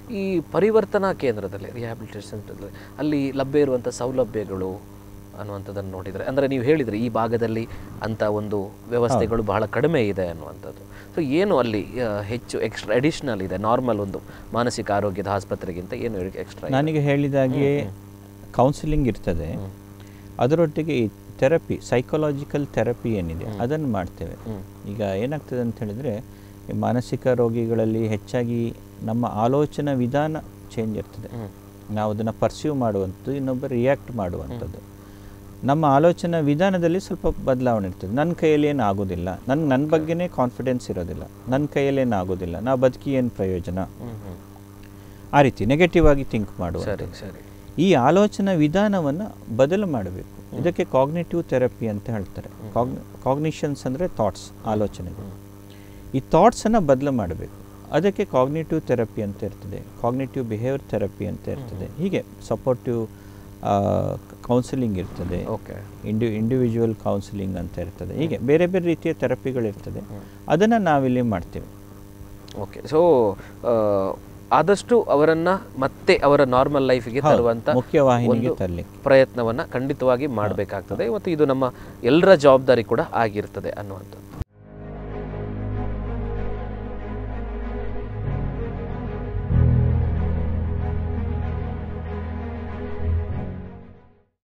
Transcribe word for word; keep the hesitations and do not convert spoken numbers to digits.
ಈ ಪರಿವರ್ತನಾ ಕೇಂದ್ರದಲ್ಲಿ ರಿಹ್ಯಾಬಿಲಿಟೇಷನ್ ಸೆಂಟರ್ದಲ್ಲಿ ಅಲ್ಲಿ ಲಭ್ಯ ಇರುವಂಥ ಸೌಲಭ್ಯಗಳು ಅನ್ನುವಂಥದ್ದನ್ನು ನೋಡಿದರೆ, ಅಂದರೆ ನೀವು ಹೇಳಿದರೆ ಈ ಭಾಗದಲ್ಲಿ ಅಂಥ ಒಂದು ವ್ಯವಸ್ಥೆಗಳು ಬಹಳ ಕಡಿಮೆ ಇದೆ ಅನ್ನುವಂಥದ್ದು. ಸೊ ಏನು ಅಲ್ಲಿ ಹೆಚ್ಚು ಎಕ್ಸ್ಟ್ರಾ ಅಡಿಷ್ನಲ್ ಇದೆ ನಾರ್ಮಲ್ ಒಂದು ಮಾನಸಿಕ ಆರೋಗ್ಯದ ಆಸ್ಪತ್ರೆಗಿಂತ ಏನು ಎಕ್ಸ್ಟ್ರಾ? ನನಗೆ ಹೇಳಿದಾಗೆ ಕೌನ್ಸಿಲಿಂಗ್ ಇರ್ತದೆ, ಅದರೊಟ್ಟಿಗೆ ಈ ಥೆರಪಿ, ಸೈಕಾಲಜಿಕಲ್ ಥೆರಪಿ ಏನಿದೆ ಅದನ್ನು ಮಾಡ್ತೇವೆ. ಈಗ ಏನಾಗ್ತದೆ ಅಂತ ಹೇಳಿದರೆ, ಮಾನಸಿಕ ರೋಗಿಗಳಲ್ಲಿ ಹೆಚ್ಚಾಗಿ ನಮ್ಮ ಆಲೋಚನಾ ವಿಧಾನ ಚೇಂಜ್ ಇರ್ತದೆ. ನಾವು ಅದನ್ನು ಪರ್ಸೀವ್ ಮಾಡುವಂಥದ್ದು, ಇನ್ನೊಬ್ಬರು ರಿಯಾಕ್ಟ್ ಮಾಡುವಂಥದ್ದು. ನಮ್ಮ ಆಲೋಚನಾ ವಿಧಾನದಲ್ಲಿ ಸ್ವಲ್ಪ ಬದಲಾವಣೆ ಇರ್ತದೆ. ನನ್ನ ಕೈಯಲ್ಲಿ ಏನು ಆಗೋದಿಲ್ಲ, ನನ್ನ ನನ್ನ ಬಗ್ಗೆನೇ ಕಾನ್ಫಿಡೆನ್ಸ್ ಇರೋದಿಲ್ಲ, ನನ್ನ ಕೈಯಲ್ಲಿ ಏನು ಆಗೋದಿಲ್ಲ, ನಾ ಬದುಕಿ ಏನು ಪ್ರಯೋಜನ, ಆ ರೀತಿ ನೆಗೆಟಿವ್ ಆಗಿ ಥಿಂಕ್ ಮಾಡುವ. ಈ ಆಲೋಚನಾ ವಿಧಾನವನ್ನು ಬದಲು ಮಾಡಬೇಕು. ಇದಕ್ಕೆ ಕಾಗ್ನಿಟಿವ್ ಥೆರಪಿ ಅಂತ ಹೇಳ್ತಾರೆ. ಕಾಗ್ ಕಾಗ್ನಿಷನ್ಸ್ ಅಂದರೆ ಥಾಟ್ಸ್, ಆಲೋಚನೆಗಳು. ಈ ಥಾಟ್ಸನ್ನು ಬದಲು ಮಾಡಬೇಕು. ಅದಕ್ಕೆ ಕಾಗ್ನಿಟಿವ್ ಥೆರಪಿ ಅಂತ ಇರ್ತದೆ, ಕಾಗ್ನಿಟಿವ್ ಬಿಹೇವಿಯರ್ ಥೆರಪಿ ಅಂತ ಇರ್ತದೆ. ಹೀಗೆ ಸಪೋರ್ಟಿವ್ ಕೌನ್ಸಿಲಿಂಗ್ ಇರ್ತದೆ, ಓಕೆ, ಇಂಡಿ ಇಂಡಿವಿಜುವಲ್ ಕೌನ್ಸಿಲಿಂಗ್ ಅಂತ ಇರ್ತದೆ. ಹೀಗೆ ಬೇರೆ ಬೇರೆ ರೀತಿಯ ಥೆರಪಿಗಳಿರ್ತದೆ, ಅದನ್ನು ನಾವಿಲ್ಲಿ ಮಾಡ್ತೇವೆ. ಓಕೆ. ಸೊ ಆದಷ್ಟು ಅವರನ್ನು ಮತ್ತೆ ಅವರ ನಾರ್ಮಲ್ ಲೈಫಿಗೆ ತರುವಂಥ ಮುಖ್ಯವಾಹಿನಿಗೆ ತರಲಿಕ್ಕೆ ಪ್ರಯತ್ನವನ್ನು ಖಂಡಿತವಾಗಿ ಮಾಡಬೇಕಾಗ್ತದೆ. ಮತ್ತು ಇದು ನಮ್ಮ ಎಲ್ಲರ ಜವಾಬ್ದಾರಿ ಕೂಡ ಆಗಿರ್ತದೆ ಅನ್ನುವಂಥದ್ದು.